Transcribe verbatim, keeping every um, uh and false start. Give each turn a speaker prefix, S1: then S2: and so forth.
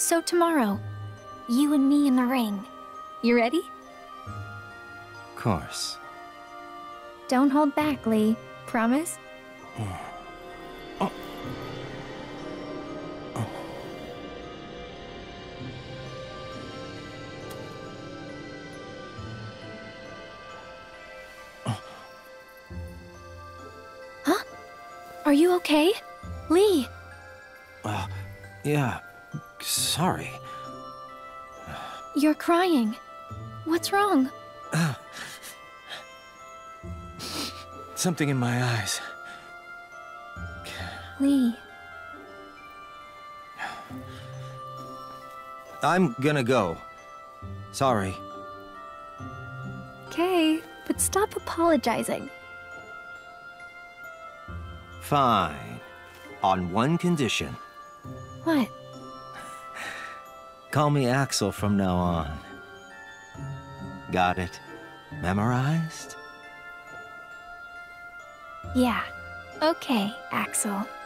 S1: So tomorrow, you and me in the ring. You ready?
S2: Of course.
S1: Don't hold back, Lee. Promise?
S2: Oh. Oh.
S1: Huh? Are you okay? Lee!
S2: Uh, yeah. Sorry.
S1: You're crying. What's wrong?
S2: Uh, something in my eyes.
S1: Lee.
S2: I'm gonna go. Sorry.
S1: Okay, but stop apologizing.
S2: Fine. On one condition.
S1: What?
S2: Call me Axel from now on. Got it? Memorized?
S1: Yeah. Okay, Axel.